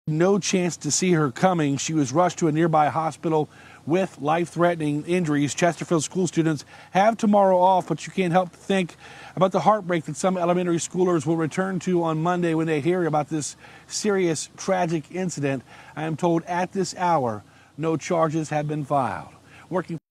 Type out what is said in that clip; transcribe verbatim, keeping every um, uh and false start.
No chance to see her coming. She was rushed to a nearby hospital with life-threatening injuries. Chesterfield school students have tomorrow off, but you can't help but think about the heartbreak that some elementary schoolers will return to on Monday when they hear about this serious, tragic incident. I am told at this hour, no charges have been filed. Working